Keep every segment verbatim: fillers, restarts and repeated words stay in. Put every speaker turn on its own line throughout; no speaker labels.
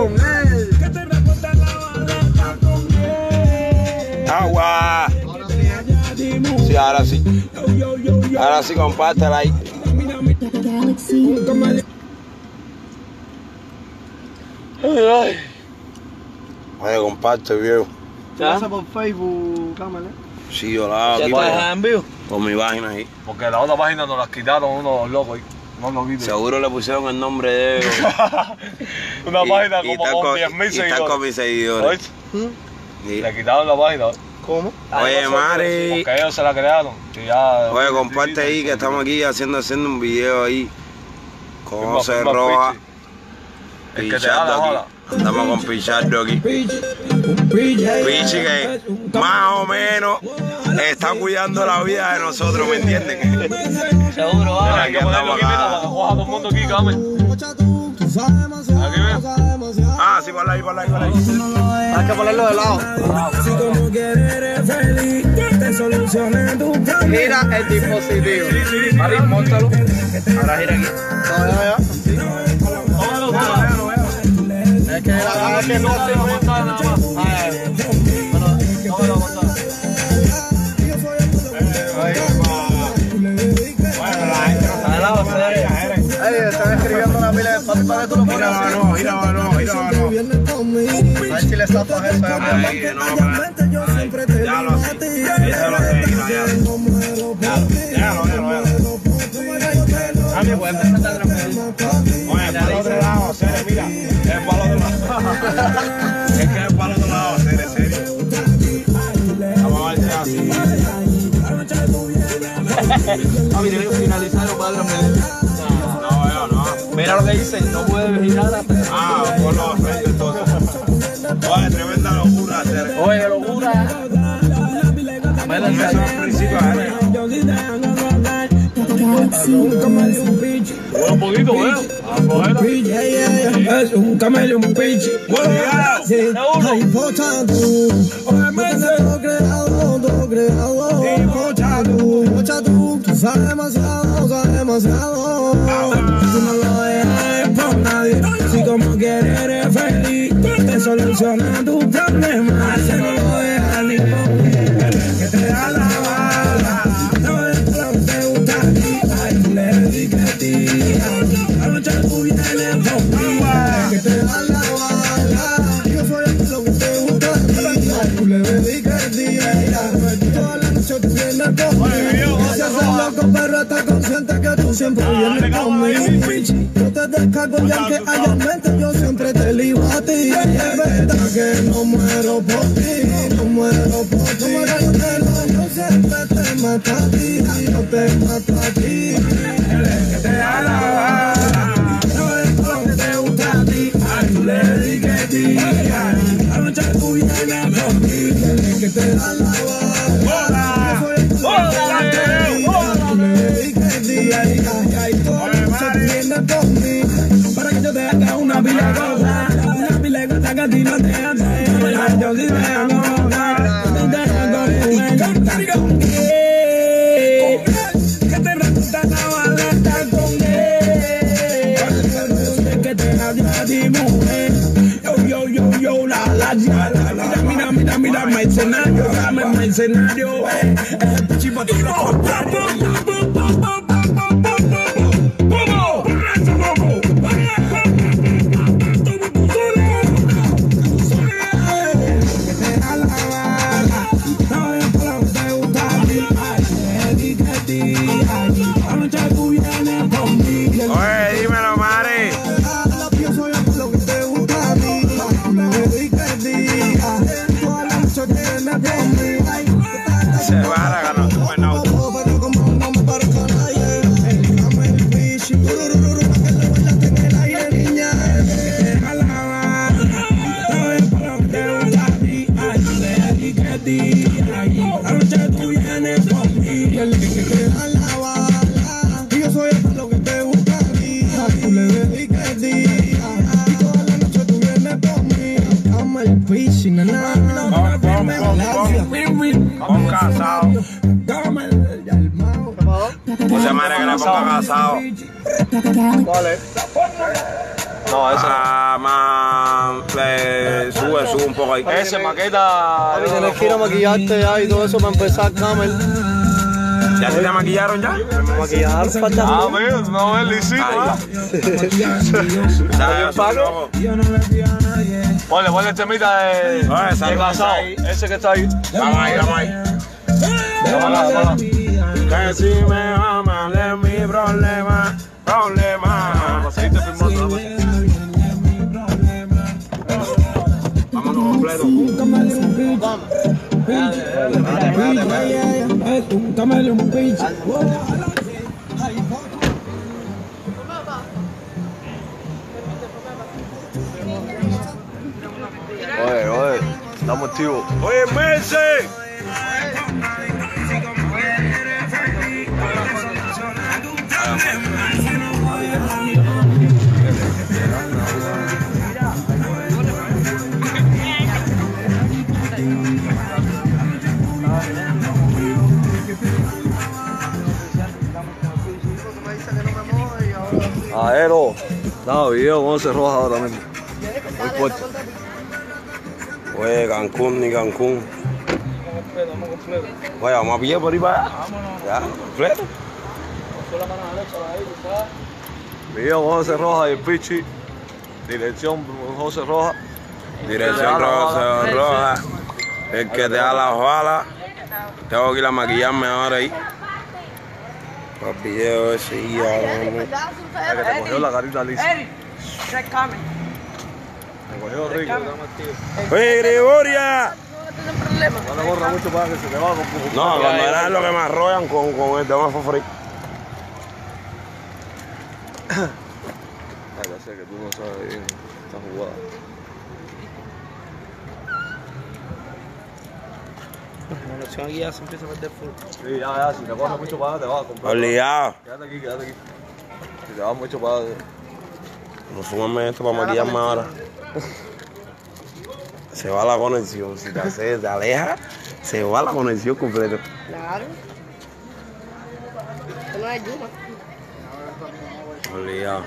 con él. Agua. Sí, ahora sí. Ahora sí, compártela ahí. Ay, oye, comparte, viejo.
¿Te pasa por Facebook, cámara?
Sí, yo la hago aquí
en vivo?
por mi página ahí.
Porque la otra página nos la quitaron unos locos ahí. No lo quiten.
Seguro le pusieron el nombre de ellos.
Una
y,
página
y
como con diez mil
y está
seguidores.
con mis seguidores.
¿Mm?
Sí.
Le quitaron la página.
¿Cómo?
Oye, Mari.
Porque ellos se la crearon. Y ya,
Oye, comparte ahí que estamos aquí haciendo, haciendo un video ahí. Cómo
Firma,
se
firma
roja.
El que te da la
Pichardo
bala.
aquí. Andamos con Pichardo aquí. Pichi que más o menos está cuidando la vida de nosotros, ¿me entienden?
Seguro,
Mira,
va.
hay que ponerlo aquí, mira, para que coja todo el mundo aquí, Carmen. Aquí ven.
Ah, sí, por ahí, por ahí, por ahí.
Hay que ponerlo de lado. Gira el dispositivo. Mari, móntalo. Ahora gira aquí. Todavía, es que la es que no se monta nada más. Bueno, no lo monta. Ay, están escribiendo una pila de papi para que tú lo pongas.
Gira, no, gira, no, gira, no.
A ver si le zafas eso a mi
Ay, no, pero- ya lo sé. Ya lo sé, gira, ya. Ya lo, ya lo, ya lo.
A mí puede empezar a transferir.
Oye, para el otro lado, serio, mira. Es para el otro lado. Es que es para el otro lado, serio, serio. Vamos a ver si es así.
A mí tiene que finalizar o para transferir.
No, yo no.
Mira lo que dice, no puede girar hasta.
Ah, por los frentes entonces. Oye, tremenda locura, serio.
Oye, locura.
Eso es el principio, ¿eh?
Un poquito, ¿eh?
Es un camaleón pitch. Hay pochado. Todo creado, todo creado. Pochado, pochado. Tú sabes demasiado, sabes demasiado. Tú no lo dejas por nadie. Si como quieres eres feliz, te soluciona tu problema. Si no lo dejas ni por mí, que te da la bala. No es plan, te gusta a ti. Ay, tú le dedicas a ti. Anoche tú vienes por mí, que te da la bala. Yo soy lo que te gusta a ti. Ay, tú le dedicas a ti. Toda la noche tú vienes por mí. No seas el loco, pero estás consciente que tú siempre vienes conmigo. Yo te descargo y aunque haya mente, yo siempre te libo a ti. Es verdad que no muero por ti, no muero por ti. Yo siempre te mato a ti, yo te mato a ti. Que te da la bala, no es lo que te gusta a ti. Ay, tú le dediques a ti. Anoche tú vienes por mí, que te da la bala. Yo soy el que tú le dediques a ti. Ay, ay, toda la noche tú vienes por mí, para que yo te haga una pila de cosas, una pila de cosas que a ti no te hacen. Yo sí me amo, me dejo con él, que te resulta la baleta con él, que te da a ti mujer. Yo, yo, yo, yo, la, la, la, la, la. Mira, mira, mira, mercenario, dame mercenario, eh, eh, chivo, tú lo
Oye, dímelo, Mari. Se va la gana, bueno.
Yo soy lo que te gusta a ti, tú le dedicas a ti, y toda la noche tú vienes por mí. I'm el pichi, na na na.
Con casado.
Dame el mago.
José María que le ponga casado.
¿Cuál es? No, ese no.
Ah, man. le subo un poco ahí.
Ese maqueta.
Papi, tienes que ir a maquillarte ya y todo eso para empezar, Camel.
¿Ya te maquillaron ya?
Maquillar, falta.
Ah, amigo, no ves lisito, ¿verdad?
¿Sabes, Paco?
Ponle, ponle el temita de,
Oye,
de
esa
casado.
ahí.
Ese que está ahí.
Vamos ahí, vamos ahí.
Vámonos, vámonos.
Que si me amas es mi problema, problema.
Para seguirte filmando, dame.
Vámonos completo.
Un camaleón bitch. Un camaleón bitch.
Oye, oye, estamos activos.
Oye, Messi.
Aero. No, video con once rojas ahora mismo. Muy fuerte.
Oye, Cancún ni Cancún. Oye, vamos a pie por ahí para allá. Ya, completo.
Video con once rojas y el pichi. Dirección José Roja.
Dirección roja, roja. El que te da la bala. Tengo que ir a maquillarme ahora ahí. Para el video ese y ahora.
Ya que te cogió la carita lisa. Me cogió rico.
Oye, Gregoria.
No le borra mucho para que se te va con poco.
No, cuando era lo que me arrollan con, con el tema fofri.
Ya sé que tú no sabes bien esta jugada.
La acción aquí ya se empieza a meter full.
Sí, ya, ya, si te corre mucho para te vas a comprar.
Obligado.
Quédate aquí, quédate aquí. Si te vas mucho para
No fumarme esto para maquillarme ahora. Se va la conexión. Si te, hace, te aleja, se va la conexión completa.
Claro. Esto no es Yuma.
Obligado.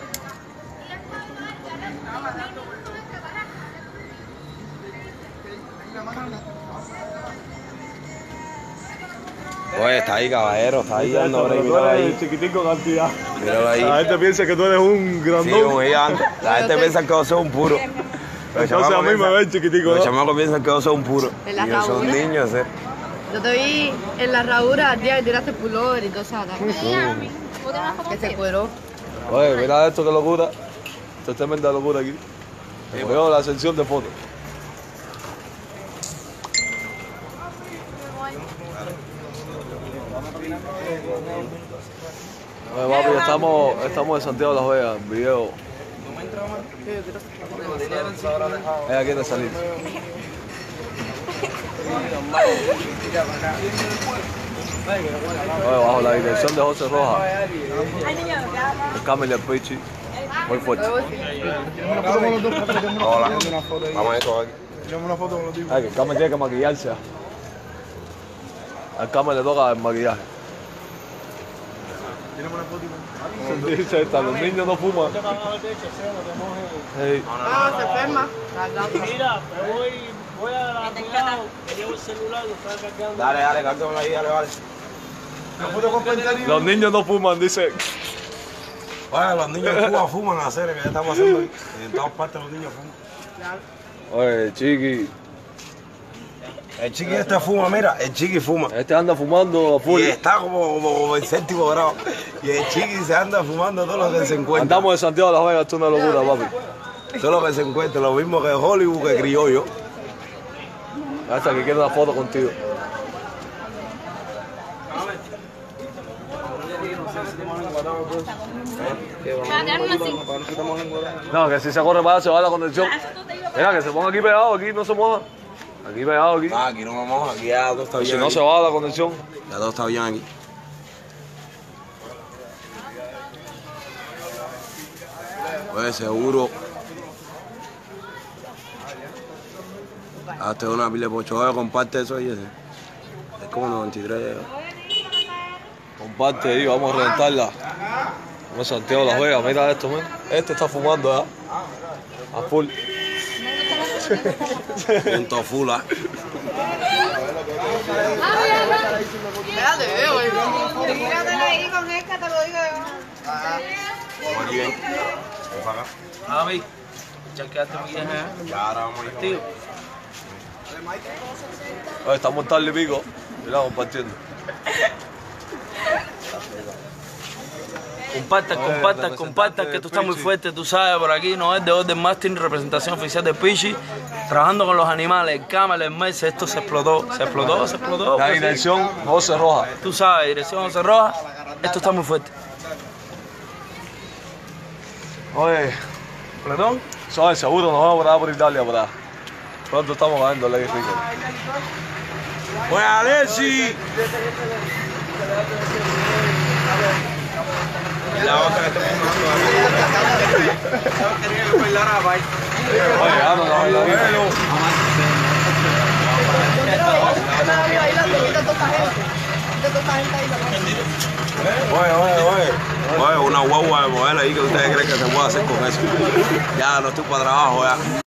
Oye, está ahí, caballero, está ahí dando break, míralo ahí.
Chiquitico cantidad.
Míralo ahí.
La gente piensa que tú eres un
Sí,
grandón.
un gigante. La gente piensa que yo soy un puro. Los
Entonces a mí me
piensan-
ven chiquitico,
Los
¿no?
chamacos piensan que yo soy un puro.
En la
Y yo soy un
rabura.
niño, ¿sí?
Yo te vi en la rabura el día que tiraste pullover y todo eso. Que se cueró.
Oye, mira esto, qué locura. Esto es tremenda locura aquí. Me veo la sección de fotos. Oye, papi, estamos, estamos en Santiago de Las Vegas, en video. Ella quiere salir. Oye, bajo la dirección de José Roja. El Camel y el Pichi. Muy fuerte.
Hola. Vamos a esto aquí.
Ay, que el Camel tiene que maquillarse. Al Camel le toca el maquillaje. Dice esta, los niños no fuman. Hey.
Ah, se enferma.
Mira, me voy, voy a la cuidado, me llevo el celular, lo estaba cargando.
Dale, dale, cárgamelo ahí, dale, vale.
Los niños no fuman, dice.
Oye, los niños en Cuba fuman a hacer, que ya estamos haciendo ahí. En todas partes los niños fuman.
Oye, Chiqui.
El chiqui este fuma, mira, el chiqui fuma.
Este anda fumando a full.
Y está como, como, como en séptimo grado. Y el chiqui se anda fumando todo lo que se encuentra.
Andamos de Santiago de Las Vegas, esto es una locura, papi.
Todo lo que se encuentra, lo mismo que Hollywood, que criollo.
Hasta que quiero una foto contigo. No, que si se corre para allá se va la conexión. Mira, que se ponga aquí pegado, aquí no se moja. Aquí pegado, aquí.
Ah, aquí no vamos, aquí ya todo está
Si
bien.
no
aquí.
se va la conexión.
Ya todo está bien aquí. Pues seguro. Hazte una pila de pocho, comparte eso y ese. Es como noventa y tres.
Comparte ahí, vamos a reventarla. Vamos a Santiago de Las Vegas, mira esto, man. Este está fumando, ¿eh? A full.
Punto fula.
Espérate, güey.
Tírate ahí con él, que te lo digo yo.
Vamos aquí, ven. Ven para acá.
Mami, chequeate muy bien, ¿eh?
Ya ahora vamos a ir.
Tío.
Oye, estamos tarde y pico. Mira, compartiendo.
Compartan,
Oye,
compartan,
representante
compartan, que
de
tú estás muy
Pichi.
fuerte, tú sabes, por aquí no es de Orden Martin, representación oficial de Pichi, trabajando con los animales, el cámara, el mes, esto se explotó, se explotó, se explotó.
La
pues sí.
dirección José Roja.
Tú sabes, dirección José Roja, esto está muy fuerte.
Oye,
¿Perdón?
¿sabes? Seguro nos vamos a parar por Italia, por ahí. Pronto estamos ganando el Rico.
Pues Alexi. La otra que estoy filmando. Quería que bailara baile.
Oye, vamos a bailar.
Oye, oye, oye. Oye, una guagua de modelo ahí que ustedes creen que se puede hacer con eso. Ya no estoy para trabajo ya.